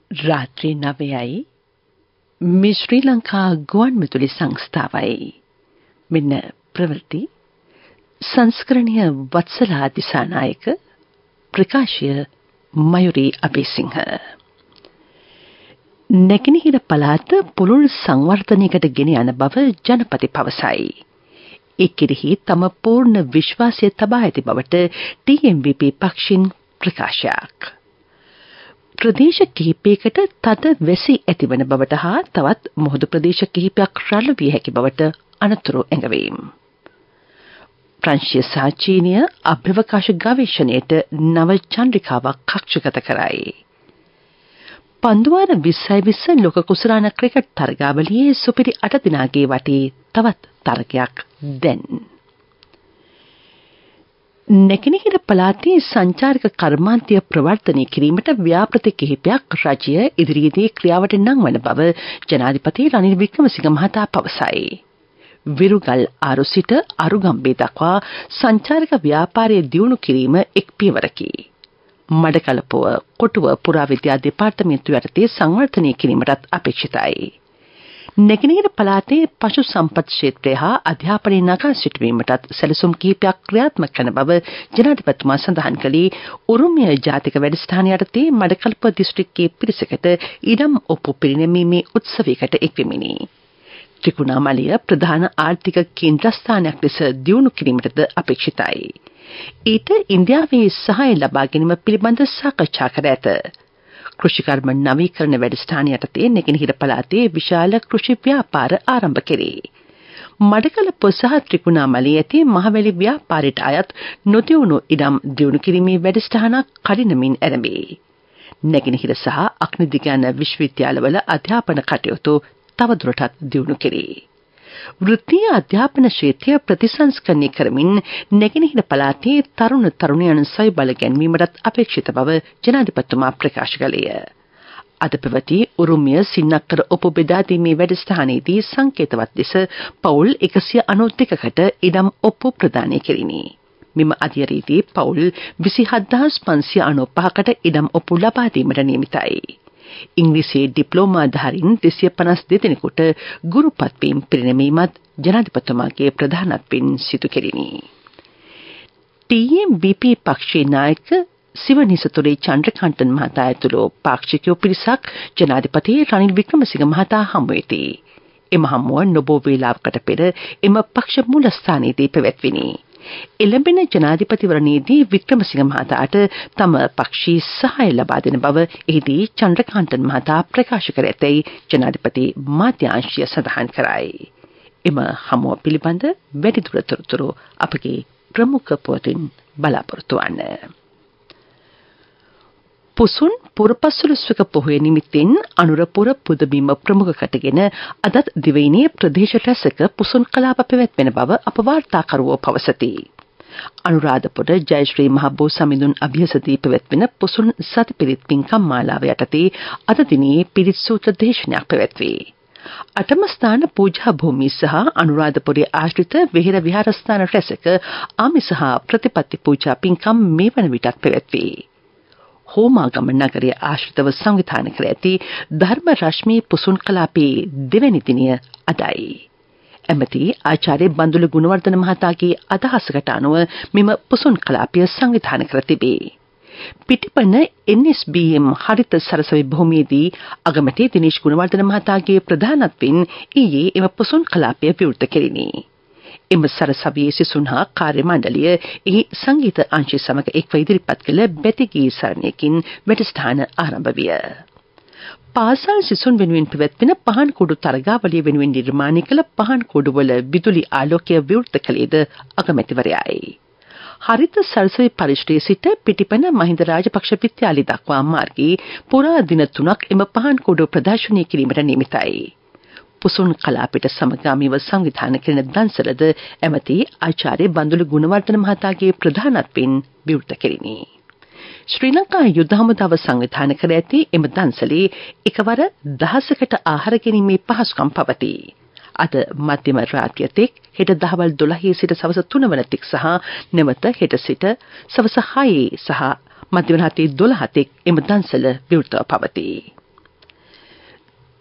රාත්‍රී 9යි මේ ශ්‍රී ලංකා ගුවන් විදුලි සංස්ථාවයි. මෙන්න ප්‍රවෘත්ති සංස්කරණීය වත්සලා දිසානායක ප්‍රකාශය මයුරී අබේසිංහ. නැගෙනහිර පළාත පුළුල් සංවර්ධනයකට ගෙන යන බව ජනපති පවසයි. ඒ කෙරෙහි තම පූර්ණ විශ්වාසය තබා ඇති බවට TMVP පක්ෂින් ප්‍රකාශයක්. ප්‍රදේශ කිහිපයකට තද වැසි ඇතිවන බවට හා තවත් මුහුදු ප්‍රදේශ කිහිපයක් රළ විය හැකි බවට අනතුරු ඇඟවීම්. ප්‍රංශීය සහ චීනීය අභ්‍යවකාශ ගවේෂණයට නව චන්ද්‍රිකාවක් කක්ෂගත කරයි. පන්දුවාර 2020 ලෝක කුසලාන ක්‍රිකට් තරගාවලියේ සුපිරි 8 දිනාගේ වටේ තවත් තරගයක් දැන්. නැගෙනහිර පළාතේ සංචාරක කර්මාන්තය ප්‍රවර්ධනය කිරීමට ව්‍යාපෘති කිහිපයක් රජය ඉදිරියේදී ක්‍රියාවට නංවන බව ජනාධිපති රනිල් වික්‍රමසිංහ මහතා පවසයි. විරුගල් ආරු සිට අරුගම්බේ දක්වා සංචාරක ව්‍යාපාරය දියුණු කිරීම එක් පියවරකි. මඩකලපුව කොටුව පුරාවිද්‍යා දෙපාර්තමේන්තුව යටතේ සංවර්ධනය කිරීමටත් අපේක්ෂිතයි. නැගෙනහිර පළාතේ පශු සම්පත් ක්ෂේත්‍රය හා අධ්‍යාපනය නගා සිටුවීමටත් සැලසුම් කිහිපයක් ක්‍රියාත්මක කරන බව ජනාධිපතිතුමා සඳහන් කළේ උරුමය ජාතික වැඩසටහන යටතේ මඩකලපුව දිස්ත්‍රික්කයේ පිරිසකට ඉඩම් ඔප්පු පිරිනැමීමේ උත්සවයකට එක්වෙමිනි. ත්‍රිකුණාමලය ප්‍රධාන ආර්ථික කේන්ද්‍රස්ථානයක් ලෙස දියුණු කිරීමටද අපේක්ෂිතයි. ඊට ඉන්දියාවේ සහාය ලබා ගැනීම පිළිබඳ සාකච්ඡා කර ඇත. කෘෂිකර්ම නවීකරණ වැඩසටහන යටතේ නැගෙනහිර පළාතේ විශාල කෘෂි ව්‍යාපාර ආරම්භ කෙරේ. මඩකලපුව සහ ත්‍රිකුණාමලයේ ඇති මහවැලි ව්‍යාපාරයට අයත් නොදියුණු ඉඩම් දියුණු කිරීමේ වැඩසටහනක් කඩිනමින් ආරම්භේ. නැගෙනහිර සහ අග්නිදිගාන විශ්වවිද්‍යාලවල අධ්‍යාපන කටයුතු තවදුරටත් දියුණු කෙරේ. වෘත්තීය අධ්‍යාපන ක්ෂේත්‍රය ප්‍රතිසංස්කරණය කරමින් නැගෙනහිර පළාතේ තරුණ තරුණියන් සොය බල ගැන්වීමටත් අපේක්ෂිත බව ජනාධිපතිතුමා ප්‍රකාශ කළේය. අද පැවති උරුමය සින්නක්කර ඔප්පු බෙදා දීමේ වැඩසටහනේදී සංකේතවත් ලෙස පවුල් 192කට ඉඩම් ඔප්පු ප්‍රදානය කෙරිණි. මෙම අධ්‍යයනයේදී පවුල් 27595කට ඉඩම් ඔප්පු ලබා දීමට නියමිතයි. ඉංග්‍රීසි ඩිප්ලෝමාධාරීන් 252 දෙනෙකුට ගුරුපත් වීම පිරිනැමීමත් ජනාධිපතිතුමාගේ ප්‍රධානත්වයෙන් සිදු කෙරිණි. TMVP පක්ෂයේ නායක සිවනිසතුරේ චන්ද්‍රකාන්තන් මහතා ඇතුළු පාක්ෂිකයෝ පිරිසක් ජනාධිපති රනිල් වික්‍රමසිංහ මහතා හමු වෙති. එම හමුව නොබෝ වේලාවකට පෙර එම පක්ෂ මූලස්ථානයේදී පැවැත්විණි. එළඹෙන ජනාධිපතිවරණයේදී වික්‍රමසිංහ මහතාට තම පක්ෂී සහාය ලබා දෙන බව එහිදී චන්ද්‍රකාන්තන් මහතා ප්‍රකාශ කර ඇතැයි ජනාධිපති මාධ්‍යාංශය සඳහන් කරයි. එම හමුව පිළිබඳ වැඩිදුර තොරතුරු අපගේ ප්‍රමුඛ පුවතින් බලාපොරොත්තු වන්න. පුසුන් පුරපසළොස්වක පොහොය නිමිත්තෙන් අනුරපුර පුදබිම ප්‍රමුඛ කොටගෙන අදත් දිවයිනේ ප්‍රදේශ රැසක පුසුන් කලාප පැවැත්වෙන බව අප වාර්තාකරුවෝ පවසති. අනුරාධපුර ජයශ්‍රී මහබෝ සමිඳුන් අභ්‍යසදී පැවැත්වෙන පුසුන් සතිපිරිත් පින්කම් මාලාව යටතේ අද දිනේ පිරිත් සූත්‍ර දේශනයක් පැවැත්වේ. අටම ස්ථාන පූජා භූමිය සහ අනුරාධපුරයේ ආශ්‍රිත වෙහෙර විහාරස්ථාන රැසක ආමිස හා ප්‍රතිපත්ති පූජා පින්කම් මේ වන විටත් පැවැත්වේ. හෝමාගම නගරයේ ආශ්‍රිතව සංවිධානය කර ඇති ධර්ම රශ්මී පුසුන් කලාපයේ දෙවැනි දිනය අදයි. එමෙති ආචාර්ය බන්දුල ගුණවර්ධන මහතාගේ අදහසකට අනුව මෙම පුසුන් කලාපය සංවිධානය කර තිබේ. පිටිපන NSBM හරිත සරසවි භූමියේදී අගමැති දිනේෂ් ගුණවර්ධන මහතාගේ ප්‍රධානත්වයෙන් ඊයේ එම පුසුන් කලාපය විවෘත කෙරිණි. එම සරසවියේ සිසුන් හා කාර්ය මණ්ඩලය එහි සංගීත අංශය සමග එක්ව ඉදිරිපත් කළ බැතිගී සරණයකින් වැඩසටහන ආරම්භ විය. පාසල් සිසුන් වෙනුවෙන් පැවැත්වෙන පහන් කුඩු තරගාවලිය වෙනුවෙන් නිර්මාණය කළ පහන් කුඩුවල විදුලි ආලෝකය විවෘත කළේද අගමැතිවරයායි. හරිත සරසවි පරිශ්‍රයේ සිට පිටිපන මහින්ද රාජපක්ෂ විද්‍යාලය දක්වා මාර්ගයේ පුරා දින 3ක් එම පහන් කුඩු ප්‍රදර්ශනය කිරීමට නියමිතයි. පුසුන් කලාපයට සමගාමීව සංවිධානය කරන දන්සලද ඇමති ආචාර්ය බන්දුල ගුණවර්ධන මහතාගේ ප්‍රධානත්වයෙන් විවෘත කෙරිණි. ශ්‍රී ලංකා යුද හමුදාව සංවිධානය කර ඇති එම දන්සලේ එකවර 10කට ආහාර ගැනීමේ පහසුකම් පවතී. අද මධ්‍යම රාත්‍රිය තෙක් හෙට දහවල් 12 සිට සවස 3 වන තෙක් සහ නැවත හෙට සිට සවස 6 සහ මධ්‍යම රාත්‍රී 12 තෙක් එම දන්සල විවෘතව පවතී.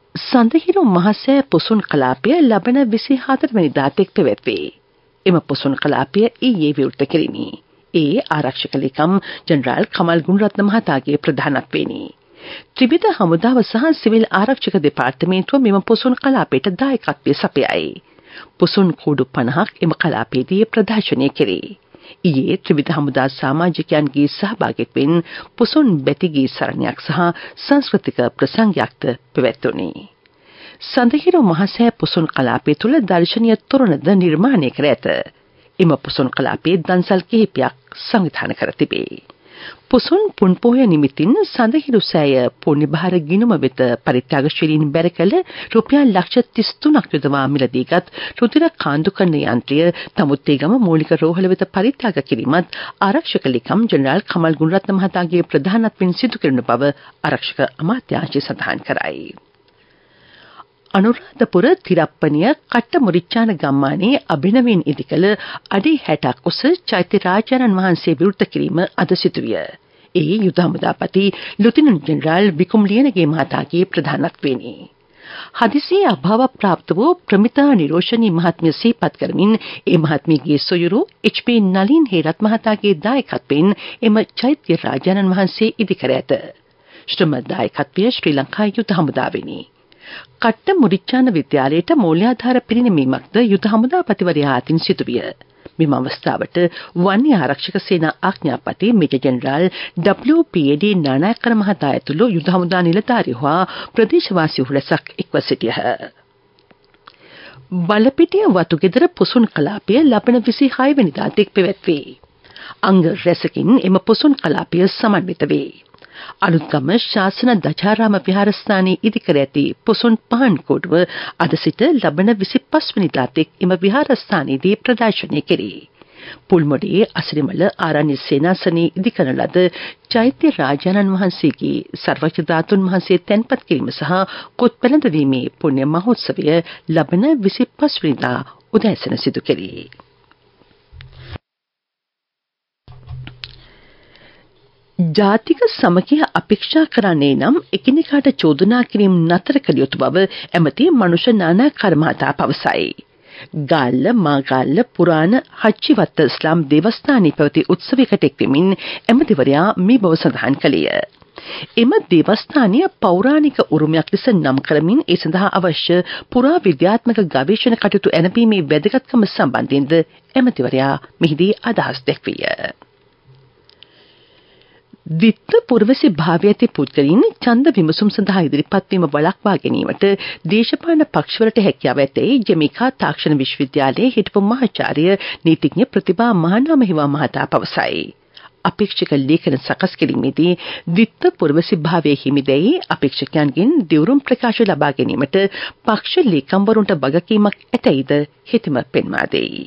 සඳහිරු මහසෑ පොසොන් කලාපය ලබන 24 වෙනිදා තෙක් පැවැත්වේ. එම පොසොන් කලාපය ඊයේ විවෘත කෙරිණි. ඒ ආරක්ෂක ලේකම් ජෙනරාල් කමල් ගුණරත්න මහතාගේ ප්‍රධානත්වයෙනි. ත්‍රිවිධ හමුදාව සහ සිවිල් ආරක්ෂක දෙපාර්තමේන්තුව මෙම පොසොන් කලාපයට දායකත්වය සපයයි. පොසොන් කෝඩු 50ක් එම කලාපයේදී ප්‍රදර්ශනය කෙරේ. ඊයේ ත්‍රිවිධ හමුදා සමාජිකයන්ගේ සහභාගීත්වයෙන් පොසොන් බැතිගේ සරණයක් සහ සංස්කෘතික ප්‍රසංගයක්ද පැවැත්වුණි. සඳහිරු මහසෑ පොසොන් කලාපය තුළ දර්ශනීය තොරණද නිර්මාණය කර ඇත. එම පොසොන් කලාපයේ දන්සල් කිහිපයක් සංවිධානය කර තිබේ. පොසොන් පුන් පොහොය නිමිතින් සඳහිරු සෑය පුණ්‍යභාර ගිණුම වෙත පරිත්‍යාගශීලීන් බැර කළ රුපියල් ලක්ෂ 33ක් යොදවා මිලදීගත් රුධිර කාන්දු කරන යන්ත්‍රය තමුත්තේගම මූලික රෝහල වෙත පරිත්‍යාග කිරීමත් ආරක්ෂක ලේකම් ජෙනරාල් කමල් ගුණරත්න මහතාගේ ප්‍රධානත්වයෙන් සිදු කරන බව ආරක්ෂක අමාත්‍යාංශය සඳහන් කරයි. අනුරාධපුර තිරප්පනිය කට්ටමුරිච්චාන ගම්මානයේ අභිනවයෙන් ඉදිකළ අඩි 60ක් උස චෛත්‍ය රාජානන් වහන්සේ විවෘත කිරීම අද සිදුවිය. ඒ යුද හමුදාපති ලුතිනන්ට් ජෙනරාල් විකුම් ලියනගේ මහතාගේ ප්‍රධානත්වයෙනි. හදිසියේ අභාව ප්‍රාප්ත වූ ප්‍රමිතා නිරෝෂණී මහත්මිය සිහිපත් කරමින් ඒ මහත්මියගේ සොයුරු එච්.පී. නලින් හේරත් මහතාගේ දායකත්වයෙන් එම චෛත්‍ය රාජානන් වහන්සේ ඉදිකර ඇත. ශ්‍රම දායකත්වය ශ්‍රී ලංකා යුද හමුදාවෙනි. කට්ටමුරිච්චාන විද්‍යාලයට මූල්‍යාධාර පිරිනැමීමක්ද යුද හමුදාපතිවරයා අතින් සිදුවිය. මෙම අවස්ථාවට වන්‍ය ආරක්ෂක සේනා ආඥාපති මේජර් ජෙනරාල් WPAD නානායක්කර මහතා ඇතුළු යුද හමුදා නිලධාරීහු හා ප්‍රදේශවාසීහු රැසක් එක්ව සිටියහ. බලපිටිය වතුගෙදර පොසොන් කලාපය ලබන 26 වෙනිදා තෙක් පැවැත්වේ. අංග රැසකින් එම පොසොන් කලාපය සමන්විත වේ. අලුත්ගම ශාසන දජාරාම විහාරස්ථානයේ ඉදිකර ඇති පොසොන් පහන් කෝඩුව අද සිට ලබන 25 වෙනිදා තෙක් එම විහාරස්ථානයේදී ප්‍රදර්ශනය කෙරේ. පුල්මොඩියේ අසිරිමල ආරණ්‍ය සේනාසනයේ ඉදිකරන ලද චෛත්‍ය රාජානන් වහන්සේගේ සර්වඥ ධාතුන් වහන්සේ තැන්පත් කිරීම සහ කොත් පැලඳවීමේ පුණ්‍ය මහෝත්සවය ලබන 25 වෙනිදා උදෑසන සිදු කෙරේ. ජාතික සමගිය අපේක්ෂා කරන්නේ නම් එකිනෙකාට චෝදනා කිරීම නතර කළ යුතු බව ඇමති මනුෂ්‍ය නානාකාර මහතා පවසයි. ගාල්ල මාගාල්ල පුරාණ හජ්ජිවත්ත ඉස්ලාම් දේවස්ථානයේ පැවති උත්සවයකට එක්වෙමින් ඇමතිවරයා මේ බව සඳහන් කළේය. එම දේවස්ථානීය පෞරාණික උරුමයක් ලෙස නම් කරමින් ඒ සඳහා අවශ්‍ය පුරා විද්‍යාත්මක ගවේෂණ කටයුතු ඇනපීමේ වැදගත්කම සම්බන්ධයෙන්ද ඇමතිවරයා මෙහිදී අදහස් දැක්විය. විත්ත පුරවැසි භාවය ඇති පුද්ගලයින් ඡන්ද විමසුම් සඳහා ඉදිරිපත් වීම වළක්වා ගැනීමට දේශපාලන පක්ෂවලට හැකියාව ඇතැයි ජමේකා තාක්ෂණ විශ්වවිද්‍යාලයේ හිටපු මහාචාර්ය නීතිඥ ප්‍රතිභා මහානාමහිවා මහතා පවසයි. අපේක්ෂක ලේඛන සකස් කිරීමේදී විත්ත පුරවැසි භාවයේ හිමිදැයි අපේක්ෂකයන්ගෙන් දිවුරුම් ප්‍රකාශ ලබා ගැනීමට පක්ෂ ලේකම්වරුන්ට වගකීමක් ඇතැයිද හිතම පෙන්වා දෙයි.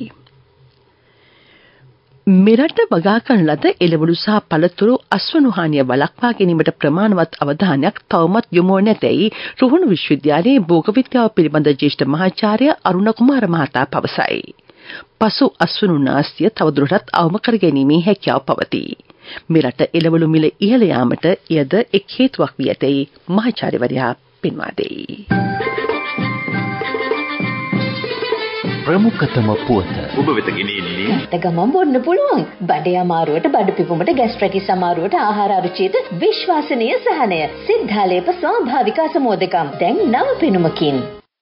මෙරට වගා කරන ලද එළවලු සහ පළතුරු අස්වනු හානිය වළක්වා ගැනීමට ප්‍රමාණවත් අවධානයක් තවමත් යොමු නැතැයි රුහුණු විශ්වවිද්‍යාලයේ භෝග විද්‍යාව පිළිබඳ ජ්‍යෙෂ්ඨ මහාචාර්ය අරුණ කුමාර මහතා පවසයි. පසු අස්වනු නාස්තිය තවදුරටත් අවම කර ගැනීමේ හැකියාව පවතී. මෙරට එළවලු මිල ඉහළ යාමට එයද එක් හේතුවක් වී ඇතැයි මහාචාර්යවරයා පෙන්වා දෙයි. ප්‍රමුඛතම පුවත ඔබ වෙත ගෙනෙන්නේ ගමන් බොන්න පුළුවන් බඩේ අමාරුවට බඩ පිපුමට ગેස්ට්‍රයිටිස් අමාරුවට ආහාර අරුචියට විශ්වාසනීය සහනය සිද්ධාලේප ස්වාභාවික අසමෝදකම් දැන් නව පෙනුමකින්.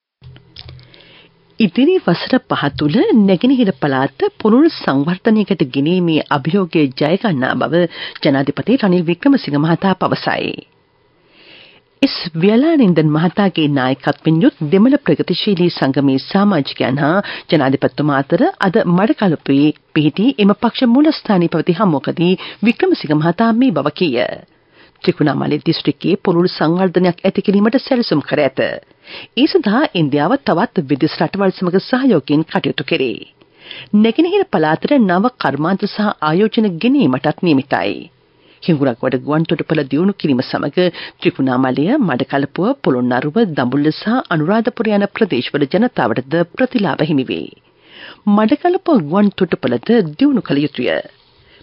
ඉදිරි වසර 5 තුළ නැගෙනහිර පළාත පුනරුත් සංවර්ධනයකට ගෙනීමේ අභියෝගය ජය ගන්නා බව ජනාධිපති රනිල් වික්‍රමසිංහ මහතා පවසයි. එස් ව්‍යලානන්දන් මහතාගේ නායකත්වයෙන් යුත් දෙමළ ප්‍රගතිශීලී සංගමේ සමාජිකයන් හා ජනාධිපතිතුමා අතර අද මඩකලපුවේ පිහිටි එම පක්ෂ මූලස්ථානයේ පැවති හමුවකදී වික්‍රමසිංහ මහතා මේ බව කීය. ත්‍රිකුණාමලය දිස්ත්‍රික්කයේ පුනරු සංවර්ධනයක් ඇති කිරීමට සැලසුම් කර ඇත. ඒ සඳහා ඉන්දියාව තවත් විදේශ රටවල් සමග සහයෝගයෙන් කටයුතු කෙරේ. නැගෙනහිර පළාතට නව කර්මාන්ත සහ ආයෝජන ගෙනීමටත් නියමිතයි. හිඟුරක්ගොඩ ගුවන්තොටුපළ දියුණු කිරීම සමග ත්‍රිකුණාමලය, මඩකලපුව, පොළොන්නරුව, දඹුල්ල සහ අනුරාධපුර යන ප්‍රදේශවල ජනතාවටද ප්‍රතිලාභ හිමි වේ. මඩකලපුව ගුවන්තොටුපළද දියුණු කළ යුතුය.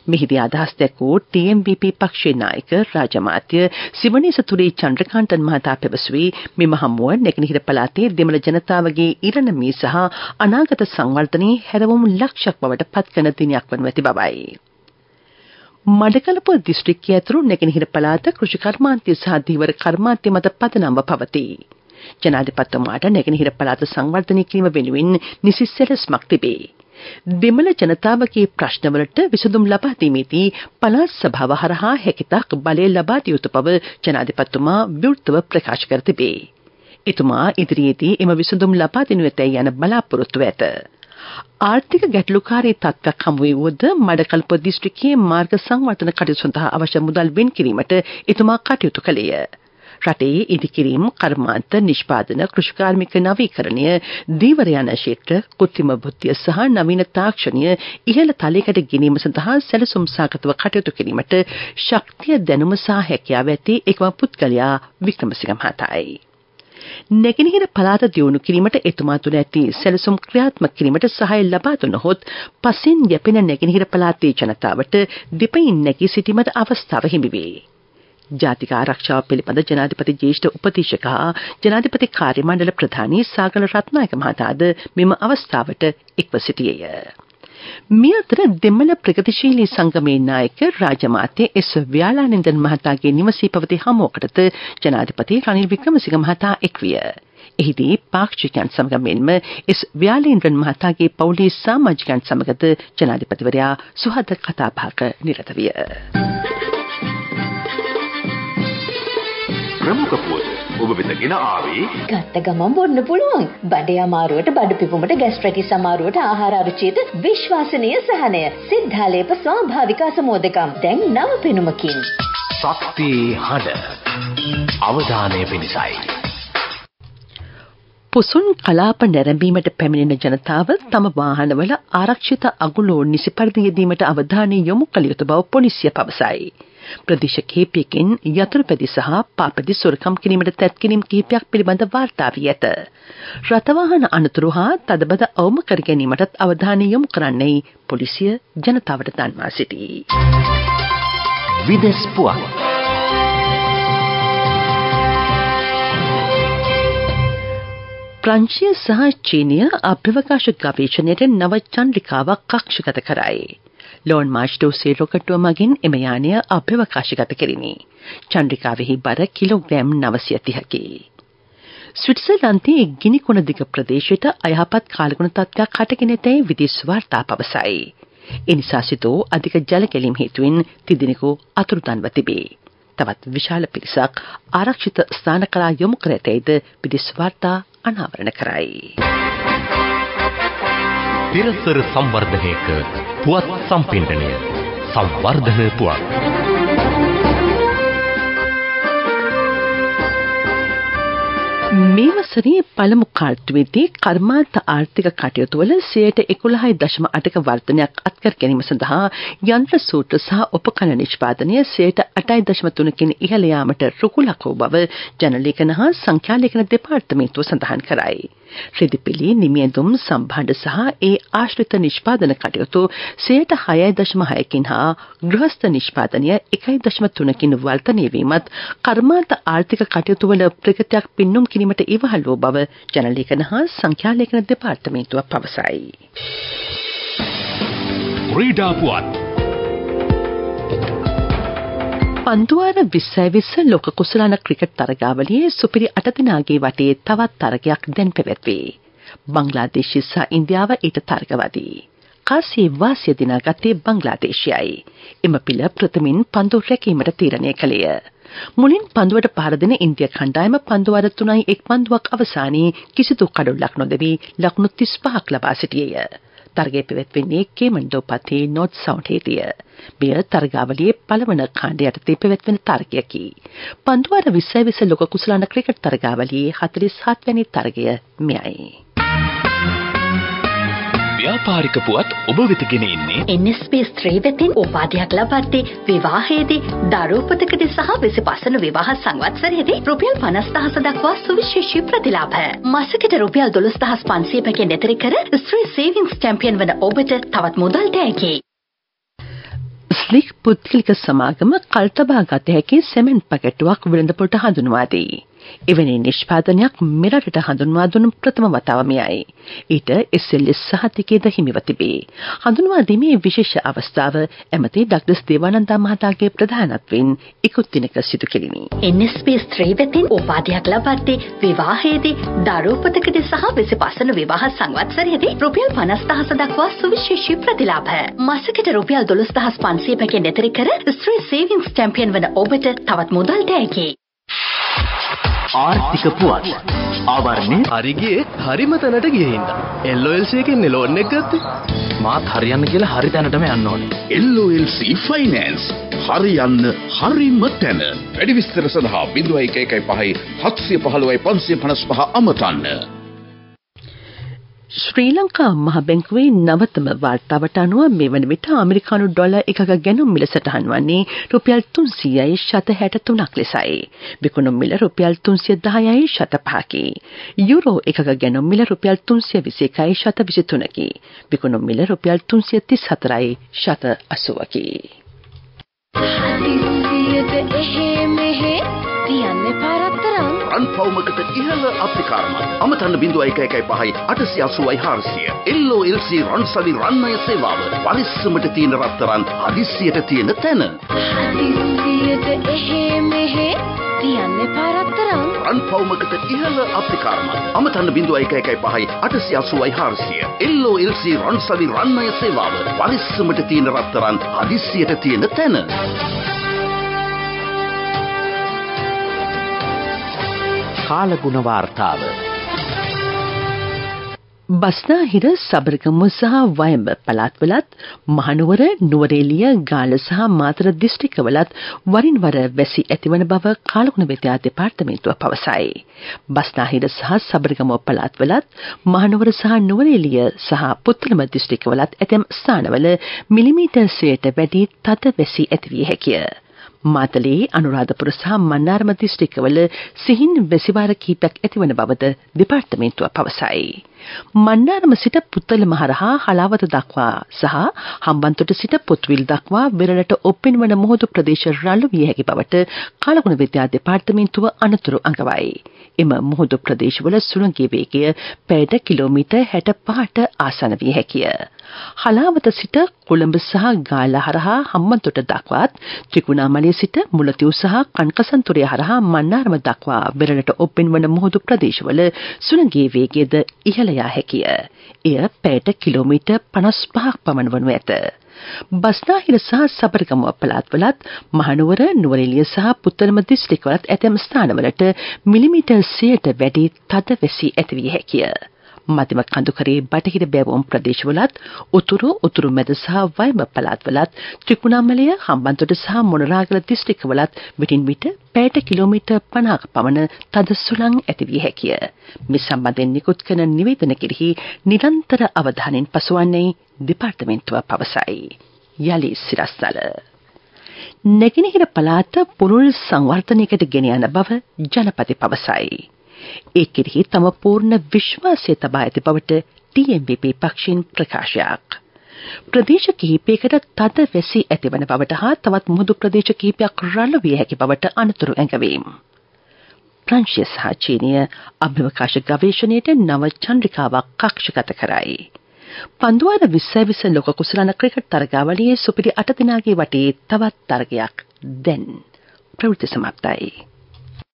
මෙහිදී අදහස් දැක්වූ TMVP පක්ෂයේ නායක රාජමාත්‍ය සිවනේසතුරේ චන්ද්‍රකාන්තන් මහතා පැවසුවේ මෙම හමුව නැගෙනහිර පළාතේ දෙමළ ජනතාවගේ ඉරණමී සහ අනාගත සංවර්ධනයේ හැරවුම් ලක්ෂයක් බවට පත්කරන දිනයක් වනු ඇති බවයි. මඩකලපුව දිස්ත්‍රික්කයේ ඇතුළු නැගෙනහිර පළාත කෘෂි කර්මාන්තය සහ ධීවර කර්මාන්තය මත පදනම්ව පවතී. ජනාධිපතිතුමාට නැගෙනහිර පළාත සංවර්ධනය කිරීම වෙනුවෙන් නිසි සැලැස්මක් තිබේ. දෙමළ ජනතාවගේ ප්‍රශ්නවලට විසඳුම් ලබා දීමේදී පළාත් සභාව හරහා හැකිතාක් බලය ලබා දිය යුතු බව ජනාධිපතිතුමා විවෘතව ප්‍රකාශ කර තිබේ. එතුමා ඉදිරියේදී එම විසඳුම් ලබා දෙනු ඇතැයි යන බලාපොරොත්තුව ඇත. ආර්ථික ගැටලුකාරී තත්ත්වයක් හමු වූද මඩකල්ප දිස්ත්‍රික්කයේ මාර්ග සංවර්ධන කටයුතු සඳහා අවශ්‍ය මුදල් වෙන් කිරීමට එතුමා කටයුතු කළේය. රටේ ඉදිකිරීම, කර්මාන්ත, නිෂ්පාදන, කෘෂිකාර්මික නවීකරණය, ධීවර යන ක්ෂේත්‍ර, කෘත්‍රිම බුද්ධිය සහ නවීන තාක්ෂණය ඉහළ තලයකට ගෙනීම සඳහා සැලසුම් සාකතව කටයුතු කිරීමට ශක්තිය, දැනුම සහ හැකියාව ඇති එකම පුද්ගලයා වික්‍රමසිංහ මහතායි. නැගෙනහිර පළාත දියුණු කිරීමට එතුමා තුළ ඇති සැලසුම් ක්‍රියාත්මක කිරීමට සහාය ලබා දුන්නහොත් පසින් යැපෙන නැගෙනහිර පළාතේ ජනතාවට දෙපයින් නැගී සිටීමට අවස්ථාව හිමි වේ. ජාතික ආරක්ෂාව පිළිබඳ ජනාධිපති ජ්‍යෙෂ්ඨ උපදේශක හා ජනාධිපති කාර්ය මණ්ඩල ප්‍රධානී සාගල රත්නායක මහතාද මෙම අවස්ථාවට එක්ව සිටියේය. මේ අතර දෙමළ ප්‍රගතිශීලී සංගමේ නායක රාජමාත්‍ය එස් ව්‍යාලානන්දන් මහතාගේ නිවසේ පැවති හමුවකටද ජනාධිපති රනිල් වික්‍රමසිංහ මහතා එක්විය. එහිදී පාක්ෂිකයන් සමග මෙන්ම එස් ව්‍යාලේන්ද්‍රන් මහතාගේ පවුලේ සමාජිකයන් සමගද ජනාධිපතිවරයා සුහද කතාබහක නිරත විය. ප්‍රමුඛ පුවත් ඔබ වෙතගෙන ආවේ ගත්ත ගමන් බොන්න පුළුවන්. බඩේ අමාරුවට, බඩ පිපුමට, ગેස්ට්‍රයිටිස් අමාරුවට, ආහාර අරුචියට විශ්වාසනීය සහනය. සිද්ධාලේප ස්වාභාවික අසමෝදකම්. දැන් නව පෙනුමකින්. ශක්ති හඬ අවධානය පිණිසයි. පුසුන් කලාප නැරඹීමට පැමිණෙන ජනතාව තම වාහනවල ආරක්ෂිත අගුලෝ නිසි පරිදි යෙදීමට අවධානය යොමු කළ යුතු බව පොලිසිය පවසයි. ප්‍රදේශ කිහිපයකින් යතුරුපැදි සහ පාපැදි සොරකම් කිරීමට තැත් කිරීම් කිහිපයක් පිළිබඳ වාර්තා වී ඇත. රථවාහන අනතුරු හා තදබද අවම කර ගැනීමටත් අවධානය යොමු කරන්නයි පොලිසිය ජනතාවට දන්වා සිටී. විදෙස් පුවත් ප්‍රංශය සහ චීනය අභ්‍යවකාශ ගවේෂණයට නව චන්ද්‍රිකාවක් කක්ෂගත කරයි. ලෝන් මාර්ච් 2 රොකට්ටුව මගින් එම යානය අභ්‍යවකාශගත කෙරිනි. චන්ද්‍රිකාවෙහි බර කිලෝග්‍රෑම් 930කි. ස්විට්සර්ලන්තයේ ගිනිකොන දිග ප්‍රදේශයට අයහපත් කාලගුණ තත්ත්වයක් හටගෙන ඇතැයි විදේශ වාර්තා පවසයි. එනිසා සිදු අධික ජල කැලීම් හේතුවෙන් තිදෙනෙකු අතුරුදන්ව තිබේ. තවත් විශාල පිරිසක් ආරක්ෂිත ස්ථාන කරා යොමු කර ඇතැයිද විදේශ වාර්තා අනාවරණ කරයි. පිරසර සංවර්ධනයක පුවත් සම්පින්ඩනය සංවර්ධන පුවත්. මේ වසරේ පළමු කාර්තුවේදී කර්මාන්ත ආර්ථික කටයුතු වල 11.8ක වර්ධනයක් අත්කර ගැනීම සඳහා යන්ත්‍ර සූත්‍ර සහ උපකරණ නිෂ්පාදනය 8.3කින් ඉහළ යාමට රුකුලක් වූ බව ජනලේඛන හා සංඛ්‍යාලේඛන දෙපාර්තමේන්තුව සඳහන් කරයි. රිදිපිලි, නිමියඳුම්, සම්භාණ්ඩ සහ ඒ ආශ්‍රිත නිෂ්පාදන කටයුතු 6.6කින් හා ගෘහස්ත නිෂ්පාදනය 1.3කින් වර්ධනය වීමත් කර්මාන්ත ආර්ථික කටයුතු වල ප්‍රගතියක් පින්නම් කිරීමට ඉවහල් වූ බව ජනලේඛන හා සංඛ්‍යාලේඛන දෙපාර්තමේන්තුව පවසයි. ක්‍රීඩා පුවත්. පන්දුවාර 2020 ලෝක කුසලාන ක්‍රිකට් තරගාවලියේ සුපිරි 8 දෙනාගේ වටේ තවත් තරගයක් දැන් පැවැත්වේ. බංග්ලාදේශය සහ ඉන්දියාව ඊට තරගවදී. කාසිය වාසිය දිනාගත්තේ බංග්ලාදේශයයි. එම පිළ ප්‍රථමින් පන්දු රැකීමට තීරණය කළේය. මුලින් පන්දුවට පහර දෙන ඉන්දියා කණ්ඩායම පන්දුවාර 3-1 පන්දුවක් අවසානයේ කිසිදු කඩොල්ලක් නොදැවී ලකුණු 35ක් ලබා සිටියේය. තරගය පැවැත්වෙන්නේ කේමන්ඩෝපතේ නෝර්ත් සවුන්ඩ්හේදිය. මෙය තරගාවලියේ පළවන කාණ්ඩ යටතේ පැවැත්වෙන තරගයකි. පන්දුවාර 2020 ලෝක කුසලාන ක්‍රිකට් තරගාවලියේ 47 වැනි තරගය මෙයයි. ව්‍යාපාරික පුවත් ඔබ වෙත ගෙන එන්නේ NSB ස්ත්‍රී වෙතින් උපාධියක් ලබද්දී විවාහයේදී දරුවපතකදී සහ 25 වන විවාහ සංවත්සරයේදී රුපියල් 50,000 දක්වා සුවිශේෂී ප්‍රතිලාභ. මාසෙකට රුපියල් 12,500කින් එතරි කර ස්ත්‍රී සේවිංස් චැම්පියන් වන ඔබට තවත් මුදල් තෑගි. ස්ලික් පුද්ගලික සමාගම කල්තබා ගත හැකි සෙමෙන්ට් පැකටුවක් වෙළඳපොළට හඳුන්වා දෙයි. එවැනි නිෂ්පාදනයක් මෙරටට හඳුන්වා දුන් ප්‍රථම වතාව මෙයයි. ඊට SLS සහතිකයද හිමිව තිබේ. හඳුන්වා දීමේ විශේෂ අවස්ථාව ඇමති ඩග්ලස් දේවානන්ද මහතාගේ ප්‍රධානත්වයෙන් ඉකුත් දිනක සිදු කෙරිණි. NSP ස්ත්‍රී වෙතින් උපාධියක් ලබද්දී විවාහයේදී දරුවපතකදී සහ 25 වන විවාහ සංවත්සරයේදී රුපියල් 50,000 දක්වා සුවිශේෂී ප්‍රතිලාභ. මාසෙකට රුපියල් 12,500 පැකෙන් එතරි කර ස්ත්‍රී සේවිංග්ස් චැම්පියන් වන ඔබට තවත් මුදල් දැයකි. ආර්ථික පුවත් ආවරණේ හරිගේ හරිම තැනට ගියේ හින්දා LOLC එකෙන් ලෝන් එක ගත්තේ. මාත් හරියන්න කියලා හරි තැනටම යන්න ඕනේ. LOLC ෆයිනෑන්ස් හරියන්න හරිම තැන. වැඩි විස්තර සඳහා 0115 715 555 අමතන්න. ශ්‍රී ලංකා මහ බැංකුවේ නවතම වාර්තාවට අනුව මේ වන විට ඇමරිකානු ඩොලර් එකක ගැනුම් මිල සටහන් වන්නේ රුපියල් 300.63ක් ලෙසයි. විකුණුම් මිල රුපියල් 310.05කි. යුරෝ එකක ගැනුම් මිල රුපියල් 321.23කි. විකුණුම් මිල රුපියල් 334.80කි. රන් පවුමකට ඉහළ අප්‍රිකාරමක් අමතන්න 0115 880 400 LOLC රන්සවි රන්මය සේවාව පරිස්සමට තියෙන රත්තරන් හදිස්සියට තියෙන තැන රන් පවුමකට ඉහළ අප්‍රිකාරමක් අමතන්න 0115 880 400 LOLC රන්සවි රන්මය සේවාව පරිස්සමට තියෙන රත්තරන් හදිස්සියට තියෙන තැන කාලගුණ වාර්තාව. බස්නාහිර සබරගමුව සහ වයඹ පළාත්වලත් මහනුවර නුවරඑළිය ගාල්ල සහ මාතර දිස්ත්‍රික්කවලත් වරින් වර වැසි ඇතිවන බව කාලගුණ විද්‍යා දෙපාර්තමේන්තුව පවසයි. බස්නාහිර සහ සබරගමුව පළාත්වලත් මහනුවර සහ නුවරඑළිය සහ පුත්තලම දිස්ත්‍රික්කවලත් ඇතැම් ස්ථානවල මිලිමීටර් 100ට වැඩි තද වැසි ඇතිවිය හැකිය. මාතලේ අනුරාධපුර සහ මන්නාරම දිස්ත්‍රික්කවල සිහින් වැසිවාර කිහිපයක් ඇතිවන බවද දෙපාර්තමේන්තුව පවසයි. මන්නාරම සිට පුත්තලම හරහා හලාවත දක්වා සහ හම්බන්තොට සිට පොත්විල් දක්වා වෙරළට ඔප්පෙන්වන මුහුදු ප්‍රදේශ රළු විය හැකි බවට කාලගුණ විද්‍යා දෙපාර්තමේන්තුව අනතුරු අඟවයි. එම මුහුදු ප්‍රදේශවල සුළඟේ වේගය පැයට කිලෝමීටර් 65ට ආසන්න විය හැකිය. හලාවත සිට කොළඹ සහ ගාල්ල හරහා හම්බන්තොට දක්වාත් ත්‍රිකුණාමලය සිට මුලතිව් සහ කන්කසන්තුරය හරහා මන්නාරම දක්වා වෙරළට ඔප්පෙන්වන මුහුදු ප්‍රදේශවල සුළඟේ වේගයද ඉහළ යා හැකිය. එය පැයට කිලෝමීටර් 55ක් පමණ වනු ඇත. බස්නාහිර සහ සබරගමුව පළාත්වලත් මහනුවර නුවරඑළිය සහ පුත්තලම දිස්ත්‍රික්කවලත් ඇතැම් ස්ථානවලට මිලිමීටර් 100ට වැඩි තද වැසි ඇතිවිය හැකිය. මධ්‍යම කඳුකරේ බටහිර බැවුම් ප්‍රදේශවලත් උතුරු මැද සහ වයඹ පළාත්වලත් ත්‍රිකුණාමලය හම්බන්තොට සහ මොනරාගල දිස්ත්‍රික්කවලත් විටින් විට පැයට කිලෝමීටර් 50ක පමණ තද සුළං ඇතිවිය හැකිය. මේ සම්බන්ධයෙන් නිකුත් කරන නිවේදන කෙරෙහි නිරන්තර අවධානයෙන් පසුවන්නේ දෙපාර්තමේන්තුව පවසයි. යලි සිරස්තල නැගෙනහිර පළාත පුළුල් සංවර්ධනයකට ගෙන යන බව ජනපති පවසයි. ඒ කෙරෙහි තම පූර්ණ විශ්වාසය තබා ඇති බවට TMBP පක්ෂයෙන් ප්‍රකාශයක්. ප්‍රදේශ කිහිපයකට තද වැසි ඇතිවන බවට හා තවත් මුහුදු ප්‍රදේශ කිහිපයක් රළ විය හැකි බවට අනතුරු ඇඟවීම. ප්‍රංශය සහ චීනය අභ්‍යවකාශ ගවේෂණයට නව චන්ද්‍රිකාවක් කක්ෂගත කරයි. පන්දුවාර 2020 ලෝක කුසලාන ක්‍රිකට් තරගාවලියේ සුපිරි 8 දිනාගේ වටේ තවත් තරගයක් දැන් ප්‍රවෘත්ති සමාප්තයි.